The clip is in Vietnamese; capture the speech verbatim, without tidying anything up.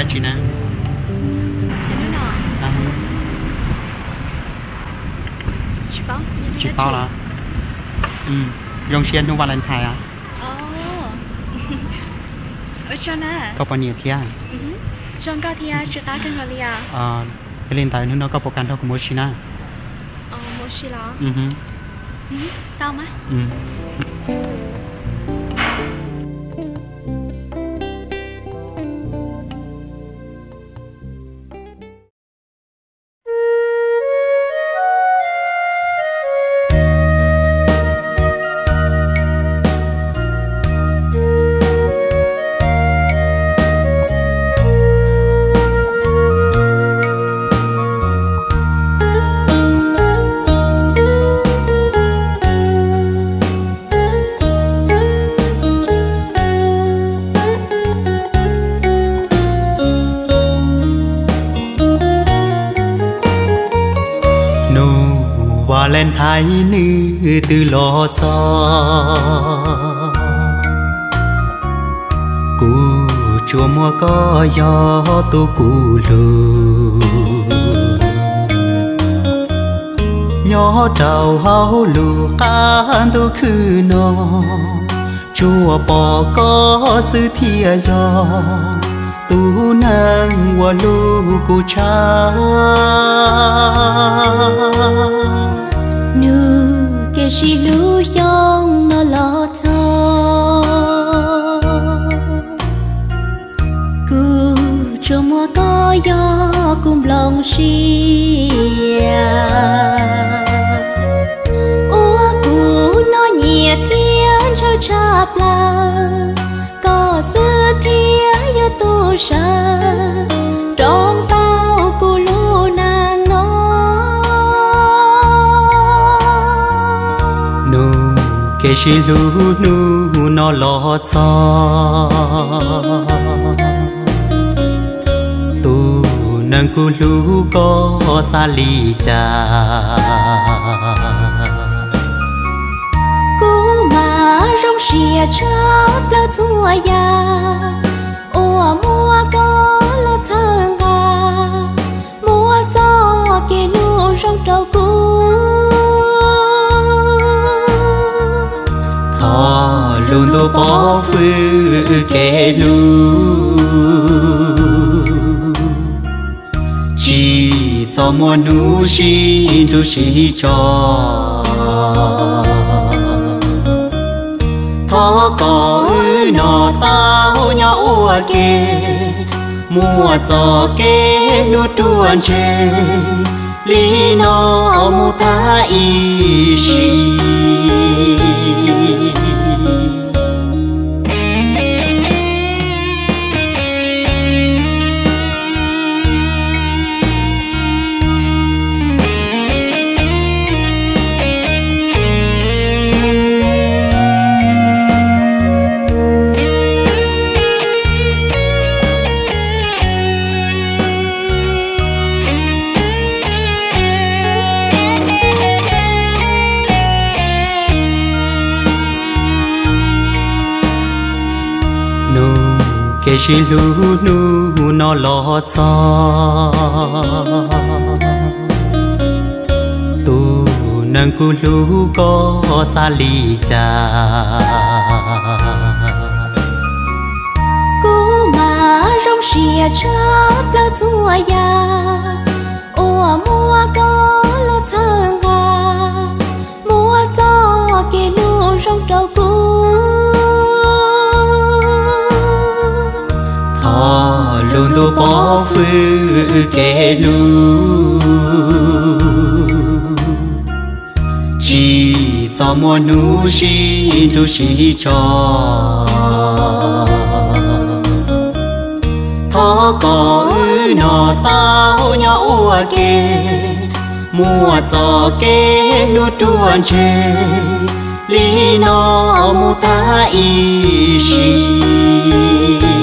chị nè chị bao là ừ dòng xe trong Valentine à ở chỗ nào có bao nhiêu kia trong có thì chúng ta cần gọi là ờ cái lên tại nó có bộ can thôi của Moshina ờ Moshina ừ ừ tao mà ừ lên thái nữ từ lo cho cú chùa mua có gió tu cú lù nhỏ trầu hao lù can tu khư nó chùa bỏ có sư thia gió tu nang wa lu cú cha nu ke shi lu yong nó lo cho cu cho mua có gió cùng lòng xia ô cu nó nhẹ thiên cho chắp la có sư thiên ya tu sa trong tao cu lu nàng kể chỉ lu nu nó lo cho tu nâng cu lu có xa lì cha cô mà rong xìa chắp lá chua ya ô mua có lá thang gà mua cho kê lu rong trâu cú luôn tôi bỏ phư kẻ lu chỉ cho mua nụ xin tu sĩ cho thó có ư nọ tao nhỏ ua kê mua cho kê nụ truan chê lý nó mu ta y shi kể chỉ lu nu nó lo cho tu nâng cu lu có xa lì cha cô mà rong xìa chắp lá chua ya ô mua có lá thang gà mua cho kê lu rong trâu cú luôn tôi bỏ phư kẻ lu chỉ cho mua nụ xin tu sĩ cho thó có ư nọ tao nhỏ ua kê mua cho kê nụ truan chê lý nó mu ta y shi